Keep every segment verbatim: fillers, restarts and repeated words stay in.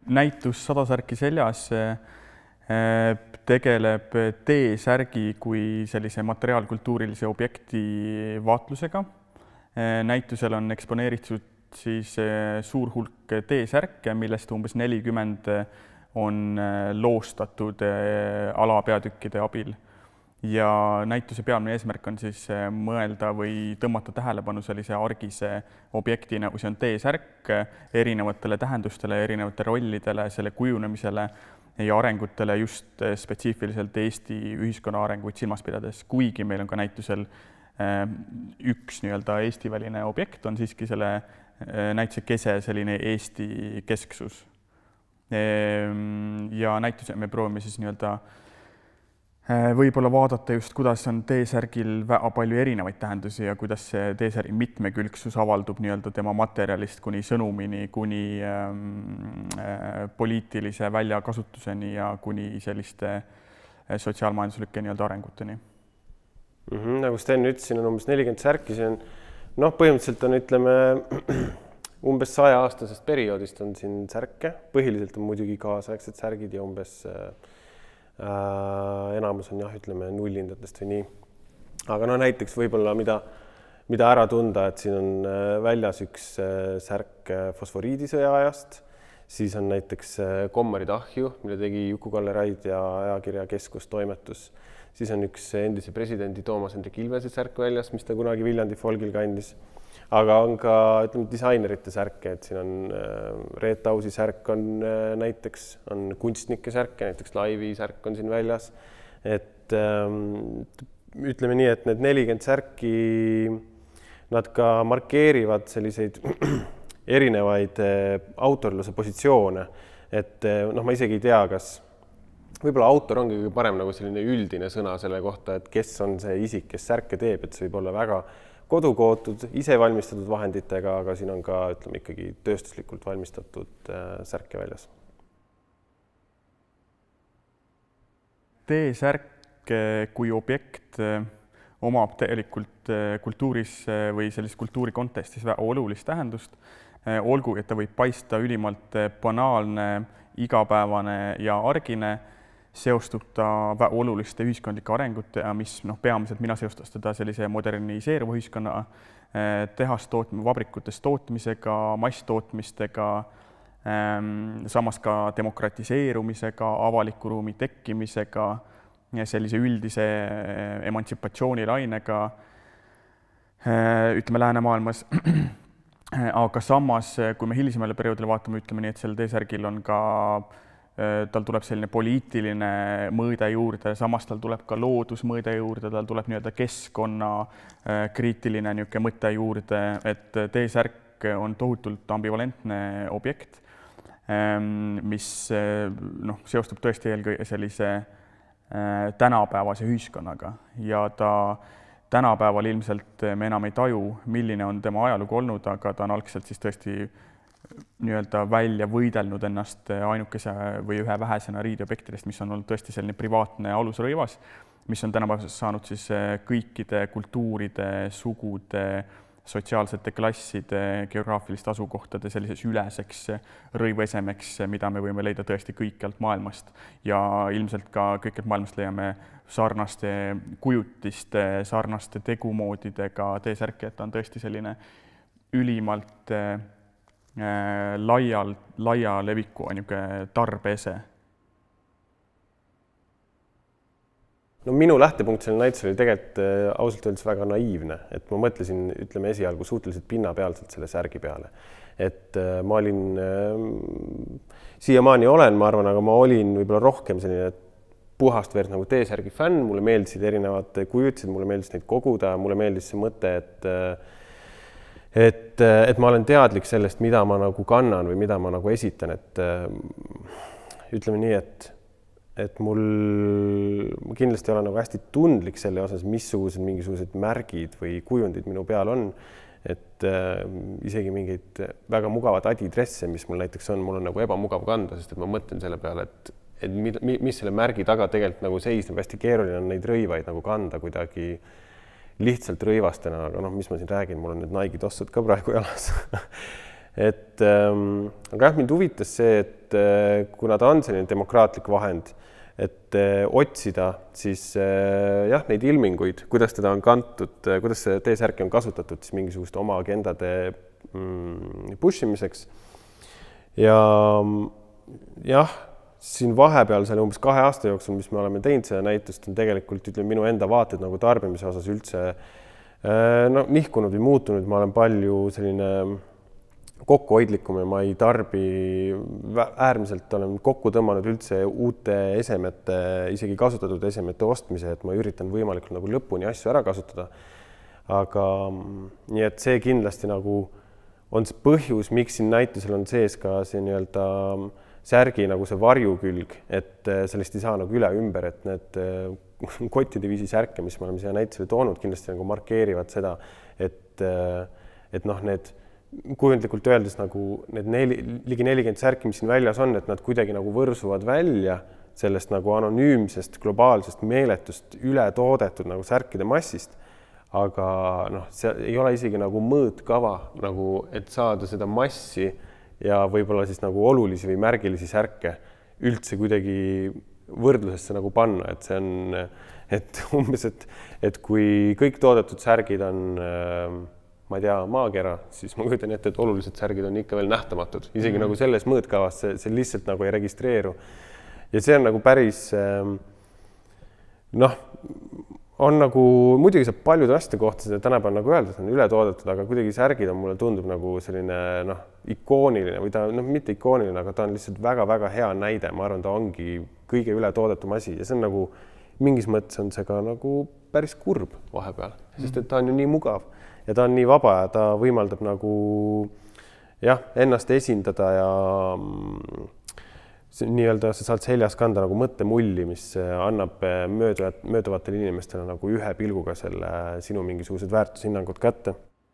näitus Sada särki seljas tegeleb T-särgi kui sellise materiaalkultuurilise objekti vaatlusega. Näitusel on eksponeeritud siis suur hulk T-särke, millest umbes nelikümmend on loostatud alapeatükkide abil. Ja näituse peamine eesmärk on siis mõelda või tõmmata tähelepanu sellise argise objekti, nagu see on T-särk, erinevatele tähendustele, erinevate rollidele, selle kujunemisele ja arengutele just spetsiifiliselt Eesti ühiskonna arenguid silmas pidades. Kuigi meil on ka näitusel üks nii-öelda Eesti-väline objekt, on siiski selle näituse kese selline Eesti kesksus. Ja näituse me proovime siis nii-öelda võib-olla vaadata just, kuidas on T-särgil väga palju erinevaid tähendusi ja kuidas see T-särgi mitmekülgsus avaldub nii-öelda tema materjalist kuni sõnumini, kuni äh, poliitilise väljakasutuseni ja kuni selliste sotsiaalmajanduslike nii-öelda arenguteni. Mm -hmm, nagu Sten ütles, siin on umbes nelikümmend särki, see on, noh, põhimõtteliselt on, ütleme, umbes saja aastasest perioodist on siin särke, põhiliselt on muidugi kaasaegsed särgid ja umbes äh, Äh, enamus on jah, ütleme nullindatest või nii. Aga no näiteks võib-olla mida, mida ära tunda, et siin on väljas üks särk fosforiidisõja ajast, siis on näiteks Kommarid ahju, mille tegi Juku-Kalle Raid ja ajakirja Keskus toimetus. Siis on üks endise presidendi Toomas Hendrik Ilvese särk väljas, mis ta kunagi Viljandi folgil kandis. Aga on ka, ütleme, disainerite särke, et siin on Reet Ausi särk on näiteks, on kunstnike särke, näiteks Laivi särk on siin väljas. Et ütleme nii, et need nelikümmend särki, nad ka markeerivad selliseid erinevaid autorluse positsioone. Et noh, ma isegi ei tea, kas võib-olla autor ongi kõige parem nagu selline üldine sõna selle kohta, et kes on see isik, kes särke teeb, et see võib olla väga kodukootud, ise valmistatud vahenditega, aga siin on ka, ütleme, ikkagi tööstuslikult valmistatud särke väljas. T-särk kui objekt omab tegelikult kultuuris või sellises kultuuri kontekstis väga olulist tähendust. Olgu, et ta võib paista ülimalt banaalne, igapäevane ja argine, seostub ta väga oluliste ühiskondlike arengute ja mis noh, peamiselt mina seostas teda sellise moderniseeruva ühiskonna tehast tootmi, vabrikutes tootmisega, masstootmistega, samas ka demokratiseerumisega, avaliku ruumi tekkimisega, sellise üldise emantsipatsioonilainega, ütleme läänemaailmas. Aga samas, kui me hilisemale perioodile vaatame, ütleme nii, et sel T-särgil on ka tal tuleb selline poliitiline mõõde juurde, samas tal tuleb ka loodusmõõde juurde, tal tuleb nii-öelda keskkonna kriitiline niisugune mõte juurde, et T-särk on tohutult ambivalentne objekt, mis noh, seostub tõesti eelkõige sellise tänapäevase ühiskonnaga ja ta tänapäeval ilmselt me enam ei taju, milline on tema ajalugu olnud, aga ta on algselt siis tõesti nii-öelda välja võidelnud ennast ainukese või ühe vähesena riideobjektidest, mis on olnud tõesti selline privaatne alusrõivas, mis on tänapäevases saanud siis kõikide kultuuride, sugude, sotsiaalsete klasside, geograafiliste asukohtade sellises üleseks rõivaesemeks, mida me võime leida tõesti kõikjalt maailmast. Ja ilmselt ka kõikjalt maailmast leiame sarnaste kujutiste, sarnaste tegumoodidega T-särke, et ta on tõesti selline ülimalt laial, laia leviku niisugune tarbeese. No minu lähtepunkt selle näitus oli tegelikult ausalt öeldes väga naiivne, et ma mõtlesin, ütleme esialgu suhteliselt pinnapealselt selle särgi peale. Et ma olin, siiamaani olen, ma arvan, aga ma olin võib-olla rohkem selline puhast verd nagu T-särgi fänn, mulle meeldisid erinevad kujutised, mulle meeldis neid koguda, mulle meeldis see mõte, et Et, et ma olen teadlik sellest, mida ma nagu kannan või mida ma nagu esitan, et ütleme nii, et, et mul ma kindlasti olen nagu hästi tundlik selle osas, missugused mingisugused märgid või kujundid minu peal on, et äh, isegi mingeid väga mugavad adidresse, mis mul näiteks on, mul on nagu ebamugav kanda, sest et ma mõtlen selle peale, et, et mis selle märgi taga tegelikult nagu seisneb, hästi keeruline on neid rõivaid nagu kanda kuidagi lihtsalt rõivastena, aga noh, mis ma siin räägin, mul on need Nike tossud ka praegu jalas. et ähm, aga jah, mind huvitas see, et äh, kuna ta on selline demokraatlik vahend, et äh, otsida siis äh, jah, neid ilminguid, kuidas teda on kantud, äh, kuidas see T-särki on kasutatud siis mingisuguste oma agendade mm, push imiseks. Ja jah, siin vahepeal selle umbes kahe aasta jooksul, mis me oleme teinud seda näitust, on tegelikult ütleme, minu enda vaated nagu tarbimise osas üldse no, nihkunud või muutunud. Ma olen palju selline kokkuhoidlikum ja ma ei tarbi äärmiselt, olen kokku tõmmanud üldse uute esemete, isegi kasutatud esemete ostmise, et ma üritan võimalikult nagu lõpuni asju ära kasutada. Aga nii, et see kindlasti nagu on see põhjus, miks siin näitusel on sees ka see nii-öelda särgi nagu see varjukülg, et sellest ei saa nagu üle ümber, et need kottide viisi särke, mis me oleme siia näitusele toonud, kindlasti nagu markeerivad seda, et, et noh, need kujundlikult öeldes nagu need neli, ligi nelikümmend särki, mis siin väljas on, et nad kuidagi nagu võrsuvad välja sellest nagu anonüümsest, globaalsest, meeletust, ületoodetud nagu särkide massist. Aga noh, see ei ole isegi nagu mõõtkava, nagu, et saada seda massi ja võib-olla siis nagu olulisi või märgilisi särke üldse kuidagi võrdlusesse nagu panna, et see on, et umbes, et, et kui kõik toodetud särgid on, ma ei tea, maakera, siis ma kujutan ette, et olulised särgid on ikka veel nähtamatud, isegi mm-hmm. nagu selles mõõtkavas see, see lihtsalt nagu ei registreeru. Ja see on nagu päris, noh, on nagu, muidugi saab paljude asjade kohta seda tänapäeval nagu öelda, et on ületoodetud, aga kuidagi särgid on mulle tundub nagu selline noh, ikooniline või ta noh, mitte ikooniline, aga ta on lihtsalt väga-väga hea näide. Ma arvan, ta ongi kõige ületoodetum asi ja see on nagu mingis mõttes on see ka nagu päris kurb vahepeal, sest et ta on ju nii mugav ja ta on nii vaba ja ta võimaldab nagu jah, ennast esindada ja nii-öelda sa saad seljas kanda nagu mõttemulli, mis annab mööduvat, mööduvatele inimestele nagu ühe pilguga selle sinu mingisugused väärtushinnangud kätte.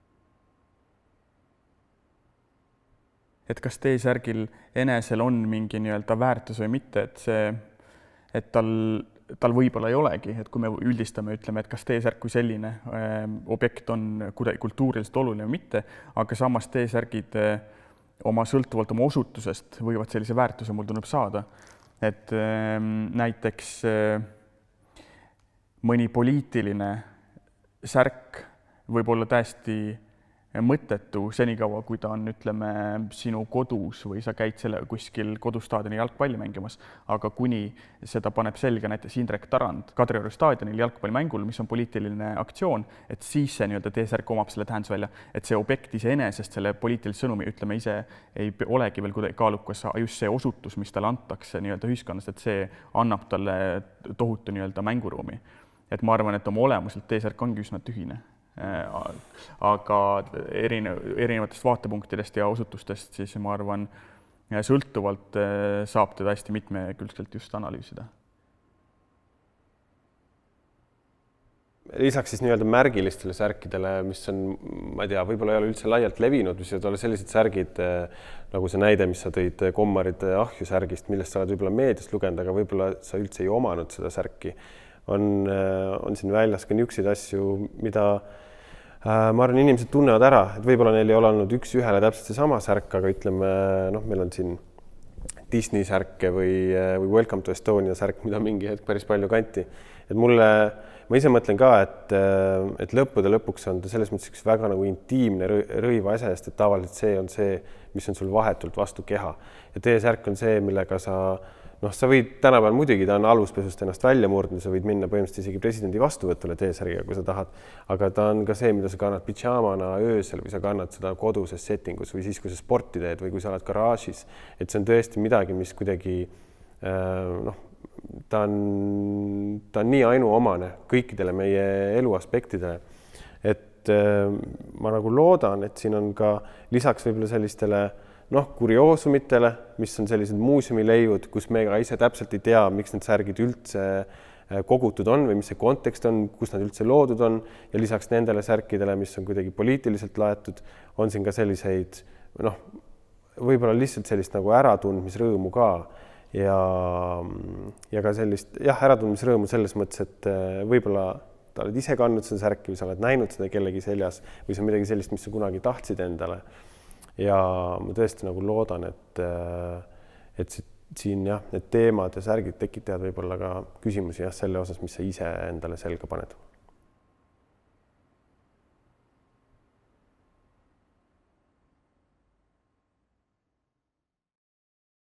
Et kas T-särgil enesel on mingi nii-öelda väärtus või mitte, et see, et tal, tal võib-olla ei olegi, et kui me üldistame, ütleme, et kas T-särk kui selline äh, objekt on kuidagi kultuuriliselt oluline või mitte, aga samas T-särgid äh, oma sõltuvalt oma osutusest võivad sellise väärtuse mul tunneb saada. Et äh, näiteks äh, mõni poliitiline särk võib olla täiesti mõttetu senikaua, kui ta on, ütleme, sinu kodus või sa käid selle kuskil kodustaadioni jalgpalli mängimas, aga kuni seda paneb selga näiteks Indrek Tarand Kadrioru staadionil jalgpallimängul, mis on poliitiline aktsioon, et siis see nii-öelda T-särk omab selle tähendus välja, et see objekt iseenesest selle poliitilise sõnumi, ütleme ise, ei olegi veel kuidagi kaalukas, just see osutus, mis talle antakse nii-öelda ühiskonnas, et see annab talle tohutu nii-öelda mänguruumi. Et ma arvan, et oma olemuselt T-särk ongi üsna tühine. Aga erinevatest vaatepunktidest ja osutustest siis ma arvan, sõltuvalt saab teda hästi mitmekülgselt just analüüsida. Lisaks siis nii-öelda märgilistele särkidele, mis on, ma ei tea, võib-olla ei ole üldse laialt levinud, mis ei ole sellised särgid, nagu see näide, mis sa tõid Kommaride ahju särgist, millest sa oled võib-olla meediast lugenud, aga võib-olla sa üldse ei omanud seda särki. On, on siin väljas ka niisuguseid asju, mida ma arvan, inimesed tunnevad ära, et võib-olla neil ei ole olnud üks ühele täpselt see sama särk, aga ütleme, noh, meil on siin Disney särke või, või Welcome to Estonia särk, mida mingi hetk päris palju kanti. Et mulle, ma ise mõtlen ka, et, et lõppude lõpuks on ta selles mõttes üks väga nagu intiimne rõiva asja, sest et tavaliselt see on see, mis on sul vahetult vastu keha. Ja T-särk on see, millega sa noh, sa võid tänapäeval muidugi, ta on aluspesust ennast välja murdnud, sa võid minna põhimõtteliselt isegi presidendi vastuvõtule T-särgiga, kui sa tahad, aga ta on ka see, mida sa kannad pidžaamana öösel või sa kannad seda koduses settingus või siis, kui sa sporti teed või kui sa oled garaažis, et see on tõesti midagi, mis kuidagi noh, ta on, ta on nii ainuomane kõikidele meie elu aspektidele, et ma nagu loodan, et siin on ka lisaks võib-olla sellistele noh, kurioosumitele, mis on sellised muuseumileiud, kus me ka ise täpselt ei tea, miks need särgid üldse kogutud on või mis see kontekst on, kus nad üldse loodud on ja lisaks nendele särkidele, mis on kuidagi poliitiliselt laetud, on siin ka selliseid, noh, võib-olla lihtsalt sellist nagu äratundmisrõõmu ka ja, ja ka sellist, jah, äratundmisrõõmu selles mõttes, et võib-olla ta oled ise kandnud seda särki või sa oled näinud seda kellegi seljas või see on midagi sellist, mis sa kunagi tahtsid endale. ja ma tõesti nagu loodan, et, et siin jah, need teemad ja särgid tekitavad võib-olla ka küsimusi jah, selle osas, mis sa ise endale selga paned.